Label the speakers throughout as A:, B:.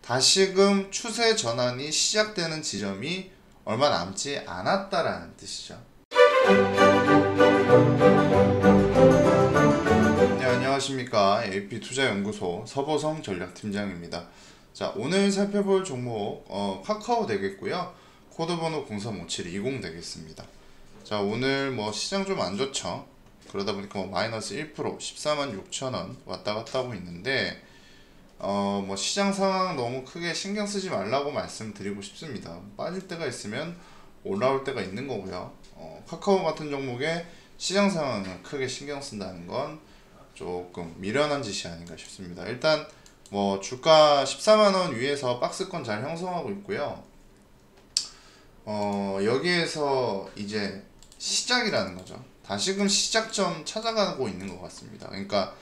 A: 다시금 추세 전환이 시작되는 지점이 얼마 남지 않았다라는 뜻이죠. 네, 안녕하십니까. AP투자연구소 서보성 전략팀장입니다. 자, 오늘 살펴볼 종목 카카오 되겠고요. 코드번호 035720 되겠습니다. 자, 오늘 시장 좀 안 좋죠. 그러다 보니까 마이너스 1% 146,000원 왔다 갔다 하고 있는데 시장 상황 너무 크게 신경 쓰지 말라고 말씀드리고 싶습니다. 빠질 때가 있으면 올라올 때가 있는 거고요. 카카오 같은 종목에 시장 상황을 크게 신경 쓴다는 건 조금 미련한 짓이 아닌가 싶습니다. 일단 주가 14만원 위에서 박스권 잘 형성하고 있고요. 여기에서 이제 시작이라는 거죠. 다시금 시작점 찾아가고 있는 것 같습니다. 그러니까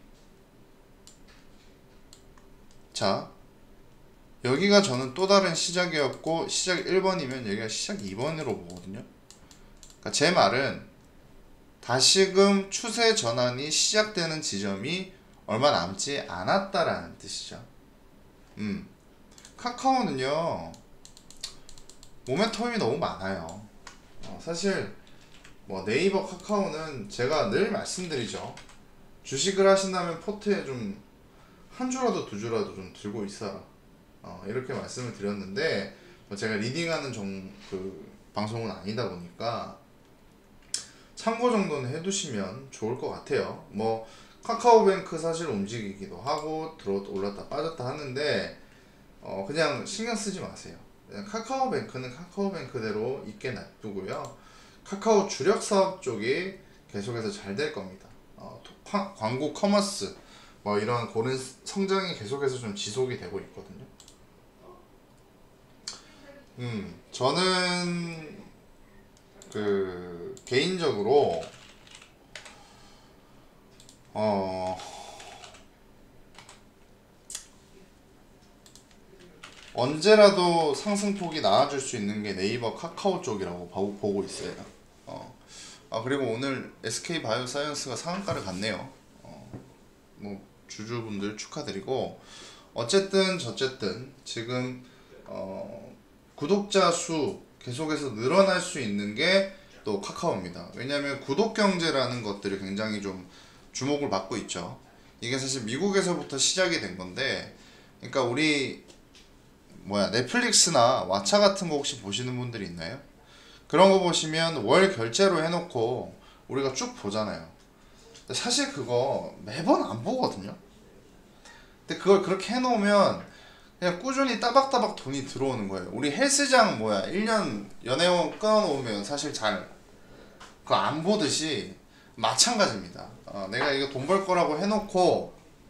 A: 자, 여기가 저는 또 다른 시작이었고 시작 1번이면 여기가 시작 2번으로 보거든요. 그러니까 제 말은 다시금 추세 전환이 시작되는 지점이 얼마 남지 않았다라는 뜻이죠. 카카오는요 모멘텀이 너무 많아요. 사실 네이버 카카오는 제가 늘 말씀드리죠. 주식을 하신다면 포트에 좀 한 주라도 두 주라도 좀 들고 있어라. 이렇게 말씀을 드렸는데 제가 리딩하는 방송은 아니다 보니까 참고 정도는 해두시면 좋을 것 같아요. 카카오뱅크 사실 움직이기도 하고 올랐다 빠졌다 하는데 그냥 신경 쓰지 마세요. 그냥 카카오뱅크는 카카오뱅크대로 있게 놔두고요. 카카오 주력 사업 쪽이 계속해서 잘 될 겁니다. 광고 커머스 이런 고른 성장이 계속해서 좀 지속이 되고 있거든요. 저는 개인적으로 언제라도 상승폭이 나아질 수 있는 게 네이버 카카오 쪽이라고 보고 있어요. 그리고 오늘 SK바이오사이언스가 상한가를 갔네요. 주주분들 축하드리고 어쨌든 지금 구독자 수 계속해서 늘어날 수 있는 게 또 카카오입니다. 왜냐하면 구독경제라는 것들이 굉장히 좀 주목을 받고 있죠. 이게 사실 미국에서부터 시작이 된 건데, 그러니까 우리 넷플릭스나 왓챠 같은 거 혹시 보시는 분들이 있나요? 그런 거 보시면 월 결제로 해놓고 우리가 쭉 보잖아요. 근데 사실 그거 매번 안 보거든요. 근데 그걸 그렇게 해놓으면 그냥 꾸준히 따박따박 돈이 들어오는 거예요. 우리 헬스장 1년 연회원 끊어놓으면 사실 잘 그거 안 보듯이 마찬가지입니다. 내가 이거 돈 벌 거라고 해놓고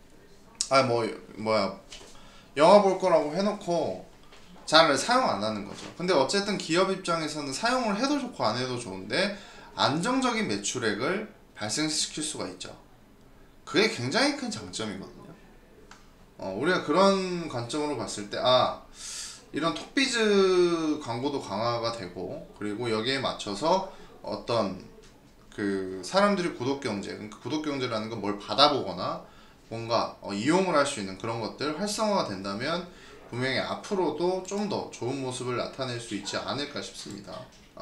A: 영화 볼 거라고 해놓고 잘 사용 안 하는 거죠. 근데 어쨌든 기업 입장에서는 사용을 해도 좋고 안 해도 좋은데 안정적인 매출액을 발생시킬 수가 있죠. 그게 굉장히 큰 장점이거든요. 우리가 그런 관점으로 봤을 때 이런 톡비즈 광고도 강화가 되고, 그리고 여기에 맞춰서 어떤 사람들이 구독경제, 그러니까 구독경제라는 건 뭘 받아보거나 뭔가 이용을 할 수 있는 그런 것들 활성화가 된다면 분명히 앞으로도 좀 더 좋은 모습을 나타낼 수 있지 않을까 싶습니다.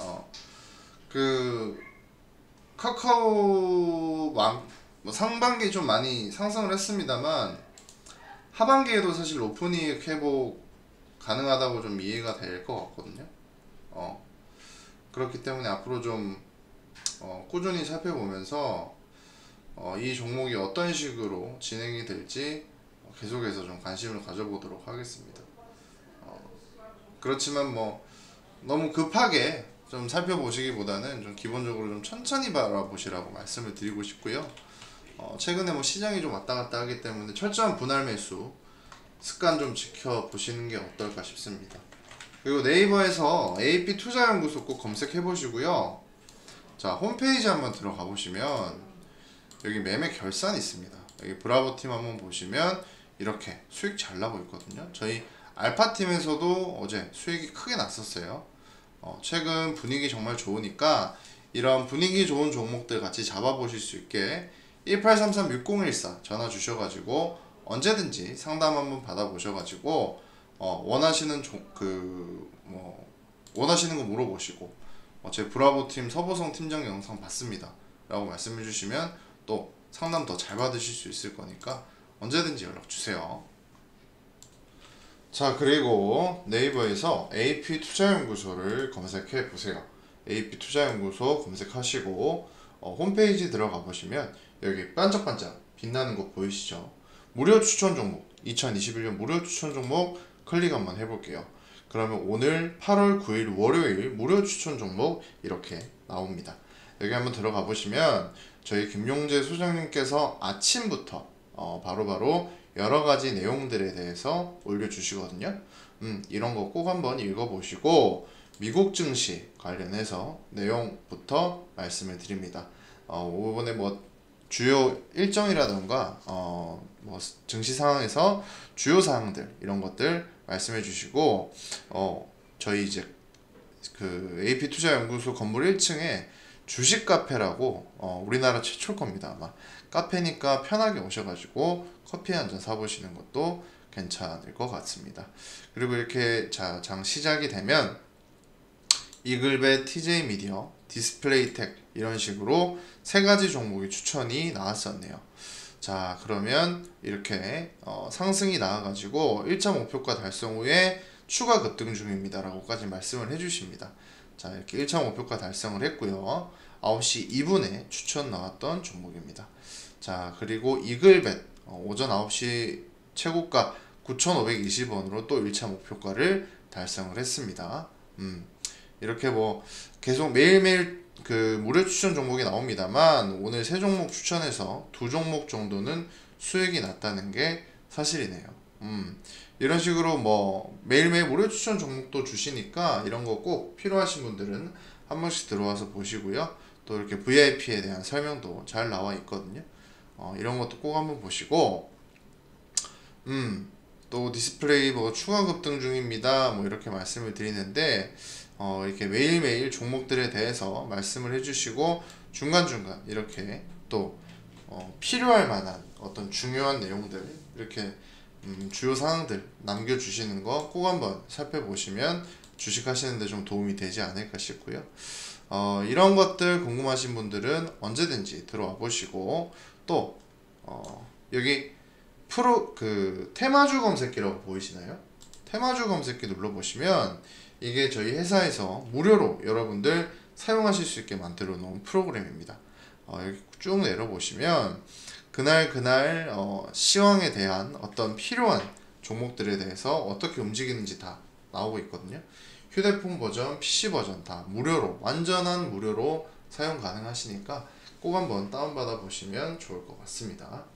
A: 카카오 상반기 좀 많이 상승을 했습니다만 하반기에도 사실 오픈이익 회복 가능하다고 좀 이해가 될 것 같거든요. 그렇기 때문에 앞으로 좀 꾸준히 살펴보면서 이 종목이 어떤 식으로 진행이 될지 계속해서 좀 관심을 가져보도록 하겠습니다. 그렇지만 너무 급하게 좀 살펴보시기보다는 좀 기본적으로 좀 천천히 바라보시라고 말씀을 드리고 싶고요. 최근에 시장이 좀 왔다 갔다 하기 때문에 철저한 분할 매수 습관 좀 지켜보시는 게 어떨까 싶습니다. 그리고 네이버에서 AP투자연구소 꼭 검색해 보시고요. 자, 홈페이지 한번 들어가 보시면 여기 매매 결산이 있습니다. 여기 브라보팀 한번 보시면 이렇게 수익 잘 나고 있거든요. 저희 알파팀에서도 어제 수익이 크게 났었어요. 최근 분위기 정말 좋으니까 이런 분위기 좋은 종목들 같이 잡아보실 수 있게 1833-6014 전화 주셔가지고 언제든지 상담 한번 받아보셔가지고 원하시는 원하시는 거 물어보시고 제 브라보 팀 서보성 팀장 영상 봤습니다 라고 말씀해 주시면 또 상담 더 잘 받으실 수 있을 거니까 언제든지 연락 주세요. 자, 그리고 네이버에서 AP투자연구소를 검색해 보세요. AP투자연구소 검색하시고 홈페이지 들어가 보시면 여기 반짝반짝 빛나는 거 보이시죠? 무료 추천 종목, 2021년 무료 추천 종목 클릭 한번 해볼게요. 그러면 오늘 8월 9일 월요일 무료 추천 종목 이렇게 나옵니다. 여기 한번 들어가 보시면 저희 김용재 소장님께서 아침부터 바로바로 여러가지 내용들에 대해서 올려주시거든요. 이런 거 꼭 한번 읽어보시고 미국 증시 관련해서 내용부터 말씀을 드립니다. 이번에 주요 일정이라던가 증시 상황에서 주요 사항들 이런 것들 말씀해 주시고 저희 이제 그 AP투자연구소 건물 1층에 주식 카페라고 우리나라 최초일 겁니다. 아마 카페니까 편하게 오셔가지고 커피 한 잔 사보시는 것도 괜찮을 것 같습니다. 그리고 이렇게 장 시작이 되면 이글벳, TJ미디어, 디스플레이텍 이런 식으로 세 가지 종목이 추천이 나왔었네요. 자, 그러면 이렇게 상승이 나와가지고 1차 목표가 달성 후에 추가 급등 중입니다 라고까지 말씀을 해주십니다. 자, 이렇게 1차 목표가 달성을 했고요. 9시 2분에 추천 나왔던 종목입니다. 자, 그리고 이글벳 오전 9시 최고가 9,520원으로 또 1차 목표가를 달성을 했습니다. 이렇게 계속 매일매일 그 무료 추천 종목이 나옵니다만 오늘 세 종목 추천해서 두 종목 정도는 수익이 났다는 게 사실이네요. 이런 식으로 매일매일 무료 추천 종목도 주시니까 이런 거 꼭 필요하신 분들은 한 번씩 들어와서 보시고요. 또 이렇게 VIP에 대한 설명도 잘 나와 있거든요. 이런 것도 꼭 한번 보시고 또 디스플레이 추가 급등 중입니다 이렇게 말씀을 드리는데 이렇게 매일매일 종목들에 대해서 말씀을 해주시고 중간중간 이렇게 또 필요할 만한 어떤 중요한 내용들 이렇게 주요 사항들 남겨주시는 거 꼭 한번 살펴보시면 주식하시는데 좀 도움이 되지 않을까 싶고요. 이런 것들 궁금하신 분들은 언제든지 들어와 보시고 또 여기 테마주 검색기라고 보이시나요? 테마주 검색기 눌러보시면 이게 저희 회사에서 무료로 여러분들 사용하실 수 있게 만들어 놓은 프로그램입니다. 여기 쭉 내려보시면 그날 시황에 대한 어떤 필요한 종목들에 대해서 어떻게 움직이는지 다 나오고 있거든요. 휴대폰 버전, PC 버전 다 무료로, 완전한 무료로 사용 가능하시니까 꼭 한번 다운받아 보시면 좋을 것 같습니다.